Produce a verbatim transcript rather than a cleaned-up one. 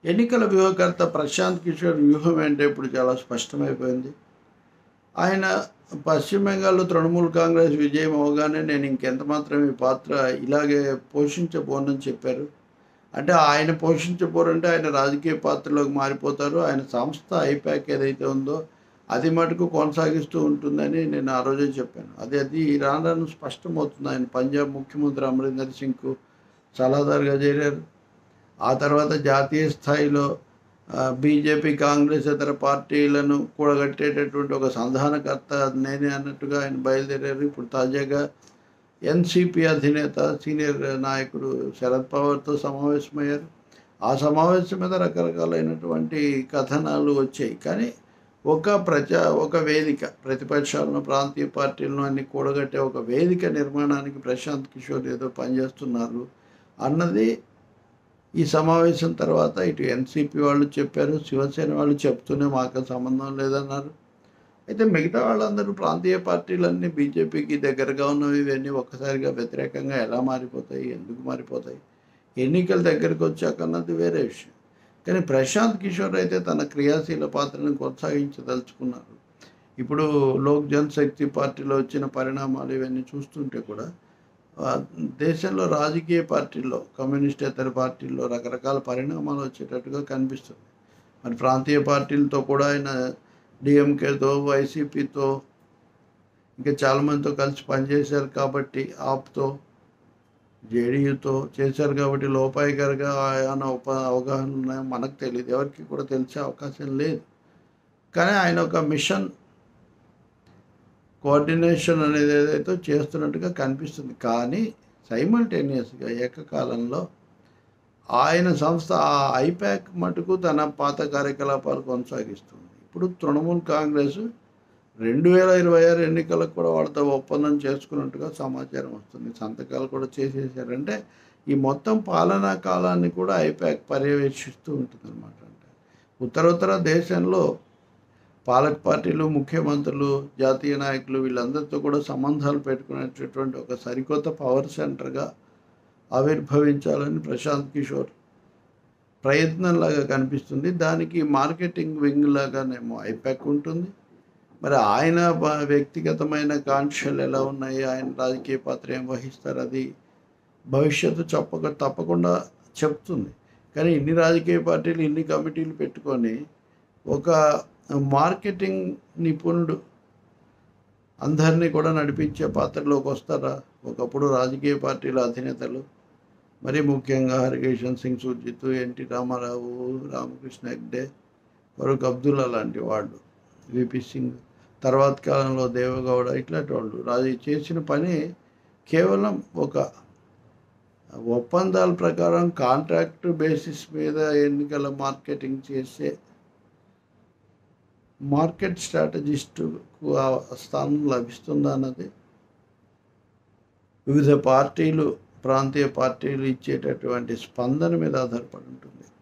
ఎన్నికల వ్యూహకర్త ప్రశాంత్ కిషోర్ వ్యూహం ఏంటో ఇప్పుడు చాలా స్పష్టమైపోయింది. ఆయన పశ్చిమ బెంగాల్లో తృణమూల్ కాంగ్రెస్ విజయం అవగానే నేను ఇంకెంత మాత్రం ఈ పాత్ర ఇలాగే పోషించబోనని చెప్పారు. అంటే ఆయన పోషించబోరంటే ఆయన రాజకీయ పాత్రలోకి మారిపోతారు. ఆయన సంస్థ ఐపాక్ ఏదైతే ఉందో అది మటుకు కొనసాగిస్తూ ఉంటుందని నేను ఆ రోజే చెప్పాను. అది అది రాను రాను స్పష్టమవుతుంది. ఆయన పంజాబ్ ముఖ్యమంత్రి అమరీందర్ సింగ్కు సలహాదారుగా చేరారు. ఆ తర్వాత జాతీయ స్థాయిలో బీజేపీ కాంగ్రెస్ ఇతర పార్టీలను కూడగట్టేటటువంటి ఒక సంధానకర్త నేనే అన్నట్టుగా ఆయన బయలుదేరారు. ఇప్పుడు తాజాగా ఎన్సీపీ అధినేత సీనియర్ నాయకుడు శరద్ పవార్తో సమావేశమయ్యారు. ఆ సమావేశం మీద రకరకాలైనటువంటి కథనాలు వచ్చాయి. కానీ ఒక ప్రజా ఒక వేదిక ప్రతిపక్షాలను ప్రాంతీయ పార్టీలను అన్ని కూడగట్టే ఒక వేదిక నిర్మాణానికి ప్రశాంత్ కిషోర్ ఏదో పనిచేస్తున్నారు అన్నది ఈ సమావేశం తర్వాత ఇటు ఎన్సీపీ వాళ్ళు చెప్పారు, శివసేన వాళ్ళు చెప్తూనే మాకు సంబంధం లేదన్నారు. అయితే మిగతా వాళ్ళందరూ ప్రాంతీయ పార్టీలన్నీ బీజేపీకి దగ్గరగా ఉన్నవి ఇవన్నీ ఒక్కసారిగా వ్యతిరేకంగా ఎలా మారిపోతాయి, ఎందుకు మారిపోతాయి, ఎన్నికల దగ్గరికి వచ్చాకన్నది వేరే విషయం. కానీ ప్రశాంత్ కిషోర్ అయితే తన క్రియాశీల పాత్రను కొనసాగించదలుచుకున్నారు. ఇప్పుడు లోక్ జనశక్తి పార్టీలో వచ్చిన పరిణామాలు ఇవన్నీ చూస్తుంటే కూడా దేశంలో రాజకీయ పార్టీల్లో కమ్యూనిస్టేతర పార్టీల్లో రకరకాల పరిణామాలు వచ్చేటట్టుగా కనిపిస్తుంది. మరి ప్రాంతీయ పార్టీలతో కూడా ఆయన డిఎంకేతో వైసీపీతో ఇంకా చాలామందితో కలిసి పనిచేశారు కాబట్టి ఆప్తో జేడీయూతో చేశారు కాబట్టి లోపాయికరగా ఆయన ఉప అవగాహన ఉన్నాయో మనకు తెలియదు, ఎవరికి కూడా తెలిసే అవకాశం లేదు. కానీ ఆయన ఒక మిషన్ కోఆర్డినేషన్ అనేది ఏదైతే చేస్తున్నట్టుగా కనిపిస్తుంది. కానీ సైమల్టేనియస్గా ఏకకాలంలో ఆయన సంస్థ ఆ ఐపాక్ మటుకు తన పాత కార్యకలాపాలు కొనసాగిస్తుంది. ఇప్పుడు తృణమూల్ కాంగ్రెస్ రెండు వేల ఇరవై ఆరు ఎన్నికలకు కూడా వాళ్ళతో ఒప్పందం చేసుకున్నట్టుగా సమాచారం వస్తుంది. సంతకాలు కూడా చేసేసారంటే ఈ మొత్తం పాలనా కాలాన్ని కూడా ఐపాక్ పర్యవేక్షిస్తూ ఉంటుంది అనమాట. అంటే ఉత్తరోత్తర దేశంలో పాలక పార్టీలు, ముఖ్యమంత్రులు, జాతీయ నాయకులు వీళ్ళందరితో కూడా సంబంధాలు పెట్టుకునేటటువంటి ఒక సరికొత్త పవర్ సెంటర్గా ఆవిర్భవించాలని ప్రశాంత్ కిషోర్ ప్రయత్నంలాగా కనిపిస్తుంది. దానికి మార్కెటింగ్ వింగ్ లాగానేమో ఐపాక్ ఉంటుంది. మరి ఆయన వ్యక్తిగతమైన కాంక్షలు ఎలా ఉన్నాయి, ఆయన రాజకీయ పాత్ర ఏం వహిస్తారు, అది భవిష్యత్తు చెప్పక తప్పకుండా చెప్తుంది. కానీ ఇన్ని రాజకీయ పార్టీలు ఇన్ని కమిటీలు పెట్టుకొని ఒక మార్కెటింగ్ నిపుణుడు అందరినీ కూడా నడిపించే పాత్రలోకి వస్తారా? ఒకప్పుడు రాజకీయ పార్టీల అధినేతలు, మరి ముఖ్యంగా హరికిషన్ సింగ్ సుర్జిత్, ఎన్టీ రామారావు, రామకృష్ణ హెగ్డే, ఫరూక్ అబ్దుల్లా లాంటి వాళ్ళు, విపి సింగ్, తర్వాత కాలంలో దేవగౌడ, ఇట్లాంటి వాళ్ళు రాజీ చేసిన పని కేవలం ఒక ఒప్పందాల ప్రకారం కాంట్రాక్ట్ బేసిస్ మీద ఎన్నికల మార్కెటింగ్ చేసే మార్కెట్ స్ట్రాటజిస్టుకు ఆ స్థానం లభిస్తుందా అన్నది వివిధ పార్టీలు, ప్రాంతీయ పార్టీలు ఇచ్చేటటువంటి స్పందన మీద ఆధారపడి ఉంటుంది.